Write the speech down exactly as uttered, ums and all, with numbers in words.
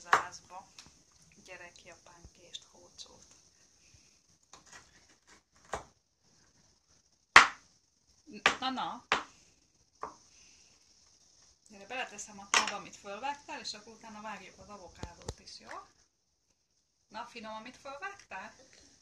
az ázba. Gyerek japánkést, hócót. Na, na. Gyere, beleteszem a tába, amit fölvágtál, és akkor utána vágjuk az avokádót is, jó? Na, finom, amit fölvágtál?